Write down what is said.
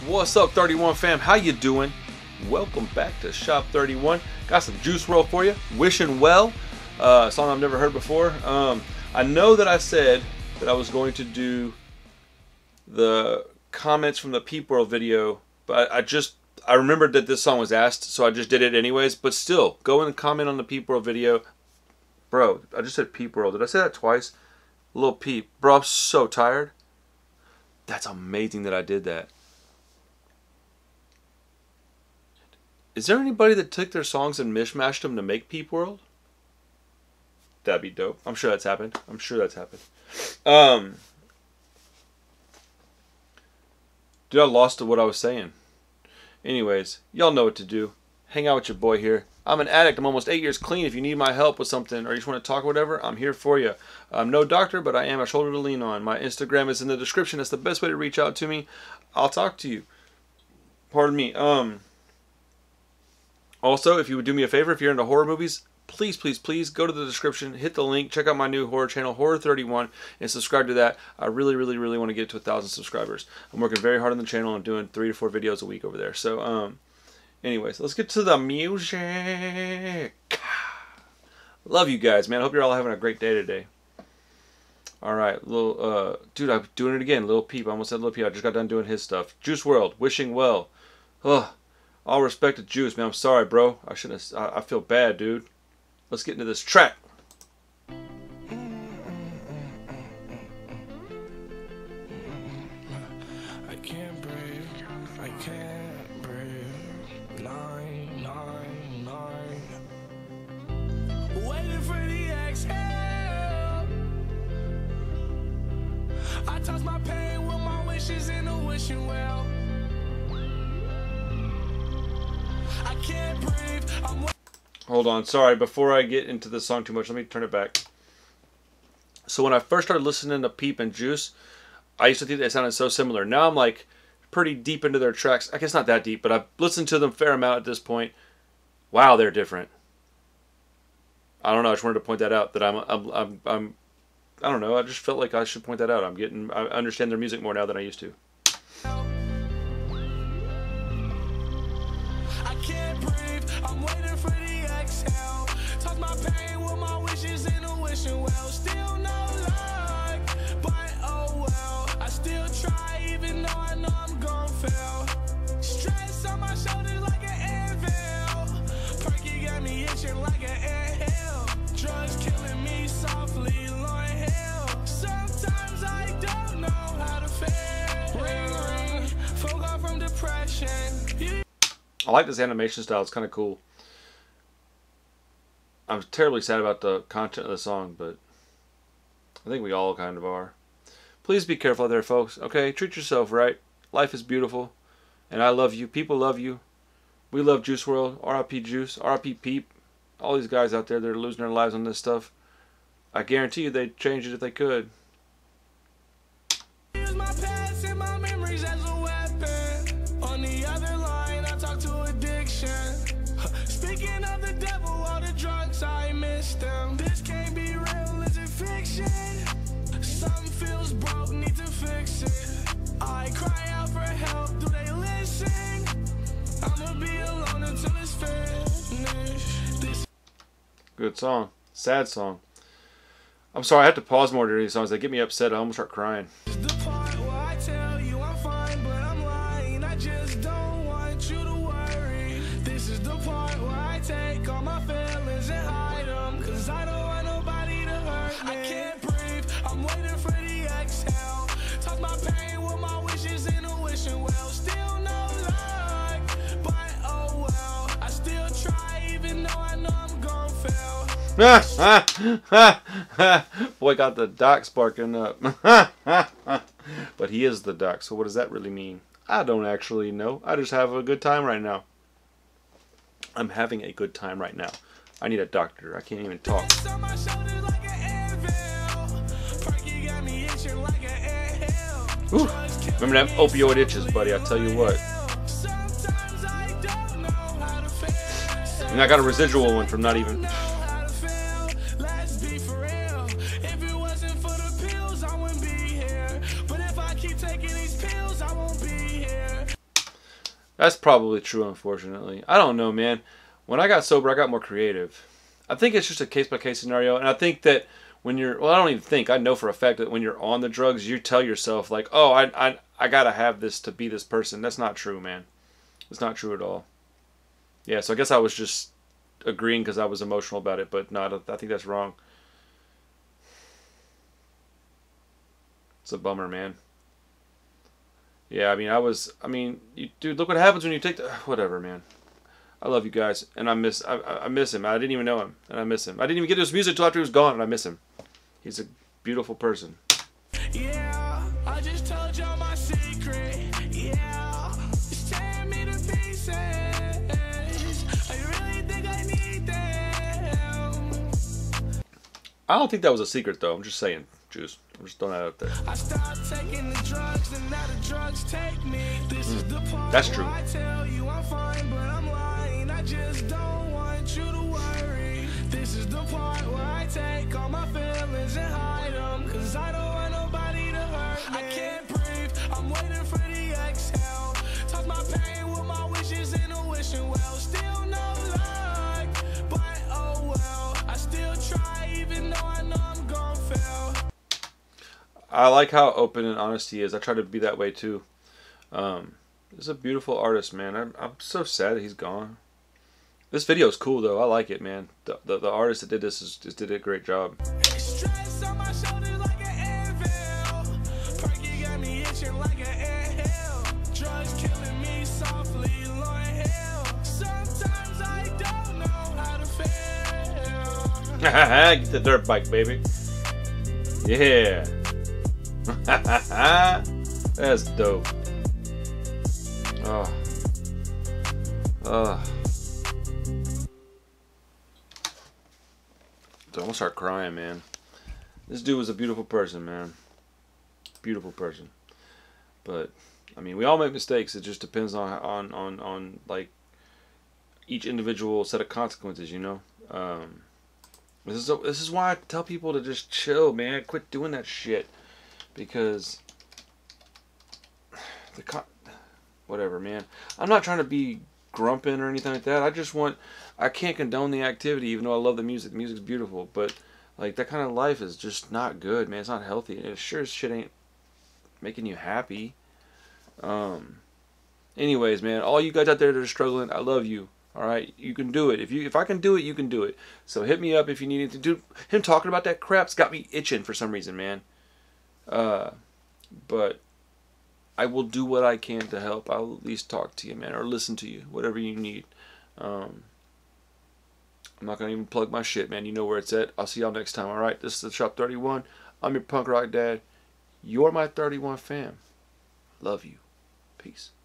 What's up, 31 fam? How you doing? Welcome back to Shop 31. Got some Juice WRLD for you. Wishing Well, a song I've never heard before. I know that I said that I was going to do the comments from the Peep World video, but I remembered that this song was asked, so I just did it anyways. But still, go and comment on the Peep World video. Bro, I just said Peep World. Did I say that twice? Little Peep. Bro, I'm so tired. That's amazing that I did that. Is there anybody that took their songs and mishmashed them to make Peep World? That'd be dope. I'm sure that's happened. I'm sure that's happened. Dude, I lost what I was saying. Anyways, y'all know what to do. Hang out with your boy here. I'm an addict. I'm almost 8 years clean. If you need my help with something or you just want to talk or whatever, I'm here for you. I'm no doctor, but I am a shoulder to lean on. My Instagram is in the description. That's the best way to reach out to me. I'll talk to you. Pardon me. Also, if you would do me a favor, if you're into horror movies, please, please, please go to the description, hit the link, check out my new horror channel, Horror 31, and subscribe to that. I really, really, really want to get to 1,000 subscribers. I'm working very hard on the channel. I'm doing 3 to 4 videos a week over there. So, anyways, let's get to the music. Love you guys, man. I hope you're all having a great day today. All right, dude, I'm doing it again. Little Peep. I almost said Little Peep. I just got done doing his stuff. Juice WRLD, Wishing Well. Ugh. All respect to Juice, man. I'm sorry, bro. I shouldn't have. I feel bad, dude. Let's get into this track. I can't breathe. I can't breathe. 999. Waiting for the exhale. I toss my pain with my wishes in a wishing well. I can't breathe. Hold on, sorry, before I get into this song too much, let me turn it back. So when I first started listening to Peep and Juice, I used to think they sounded so similar. Now I'm like pretty deep into their tracks. I guess not that deep, but I've listened to them a fair amount at this point. Wow, they're different. I don't know, I just wanted to point that out, that I don't know, I just felt like I should point that out. I understand their music more now than I used to. I'm waiting for the exhale. Toss my pain with my wishes in a wishing well. Still no luck, but oh well. I still try even though I know I'm gon' fail. Stress on my shoulders like an anvil. Perky got me itching like an anthill. Drugs killing me softly, Lord hell. Sometimes I don't know how to feel. Ring ring, folk off from depression. I like this animation style. It's kind of cool. I'm terribly sad about the content of the song, but I think we all kind of are. Please be careful out there, folks. Okay, treat yourself right. Life is beautiful, and I love you. People love you. We love Juice WRLD. R.I.P. Juice. R.I.P. Peep. All these guys out there that are losing their lives on this stuff. I guarantee you they'd change it if they could. Use my past and my memories as a weapon. On the other line, I talk to addiction. Speaking of the devil, all the drugs, I miss them. This can't be real, is it fiction? Something feels broke, need to fix it. I cry out for help, do they listen? I'ma be alone until it's finished. Good song. Sad song. I'm sorry, I have to pause more during these songs. They get me upset. I almost start crying. The part where I tell you I'm fine, but I'm lying. I just don't want you to worry. This is the part where I take all my feelings and hide them, cause I don't want nobody to hurt me. I can't breathe, I'm waiting for the exhale. Toss my pain with my wishes in a wishing well. Still no luck, but oh well. I still try even though I know I'm gon' fail. Boy got the doc sparking up. But he is the doc, so what does that really mean? I don't actually know. I just have a good time right now. I'm having a good time right now. I need a doctor. I can't even talk. Ooh, remember them opioid itches, buddy. I tell you what. And I got a residual one from not even... That's probably true, unfortunately. I don't know, man. When I got sober, I got more creative. I think it's just a case-by-case scenario, and I think that when you're, well, I don't even think, I know for a fact that when you're on the drugs, you tell yourself, like, oh, I gotta have this to be this person. That's not true, man. It's not true at all. Yeah, so I guess I was just agreeing because I was emotional about it, but no, I think that's wrong. It's a bummer, man. Yeah, I mean, dude, look what happens when you take the, whatever, man. I love you guys, and I miss him. I didn't even know him, and I miss him. I didn't even get to his music until after he was gone, and I miss him. He's a beautiful person. Yeah, I just told y'all my secret. Yeah, it's tearing me to pieces. I really think I need them. I don't think that was a secret, though. I'm just saying, Juice. I'm just throwing that out there. I stopped taking the drugs, and now the drugs take me. This is the part That's true. where I tell you I'm fine, but I'm lying. I just don't want you to worry. This is the part where I take all my feelings and hide them, cause I don't want nobody to hurt me. I can't breathe, I'm waiting for the exhale. Toss my pain with my wishes in a wishing well. Still no luck, but oh well. I still try even though I know I'm gon' fail. I like how open and honest he is. I try to be that way too. He's a beautiful artist, man. I'm so sad that he's gone. This video is cool though. I like it, man. The artist that did this just did a great job. Stress on my shoulders like an anvil. Perky got me itching like an anthill. Drugs killing me softly, Lord hell. Sometimes I don't know how to feel. Get the dirt bike, baby. Yeah. That's dope. Oh. I'm gonna start crying, man. This dude was a beautiful person, man. Beautiful person. But I mean, we all make mistakes. It just depends on like each individual set of consequences, you know. This is why I tell people to just chill, man. Quit doing that shit, because whatever, man. I'm not trying to be grumping or anything like that. I can't condone the activity, even though I love the music. The music's beautiful, but like that kind of life is just not good, man. It's not healthy, and it sure as shit ain't making you happy. Anyways, man, all you guys out there that are struggling, I love you. All right, you can do it. If I can do it, you can do it. So hit me up if you need it to do. Him talking about that crap's got me itching for some reason, man. But I will do what I can to help. I'll at least talk to you, man, or listen to you, whatever you need. I'm not gonna even plug my shit, man. You know where it's at. I'll see y'all next time. All right, this is the Shop 31. I'm your punk rock dad. You're my 31 fam. Love you. Peace.